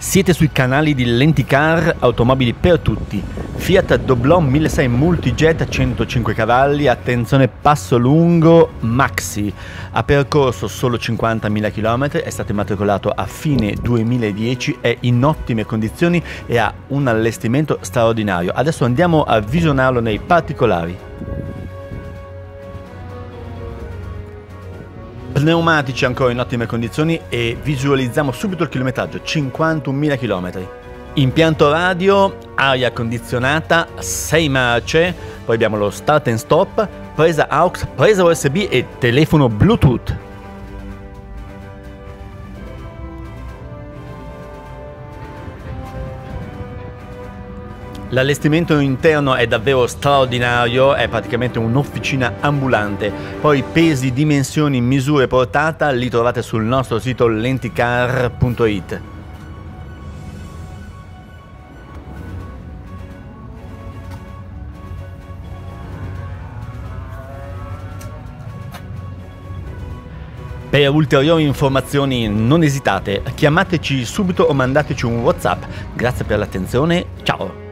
Siete sui canali di Lenticar, automobili per tutti. Fiat Doblò 1600 Multijet 105 cavalli, attenzione passo lungo Maxi. Ha percorso solo 50.000 km, è stato immatricolato a fine 2010, è in ottime condizioni e ha un allestimento straordinario. Adesso andiamo a visionarlo nei particolari. Pneumatici ancora in ottime condizioni e visualizziamo subito il chilometraggio, 51.000 km. Impianto radio, aria condizionata, 6 marce, poi abbiamo lo start and stop, presa AUX, presa USB e telefono Bluetooth. L'allestimento interno è davvero straordinario, è praticamente un'officina ambulante. Poi pesi, dimensioni, misure, portata li trovate sul nostro sito lenticar.it. Per ulteriori informazioni non esitate, chiamateci subito o mandateci un WhatsApp. Grazie per l'attenzione, ciao!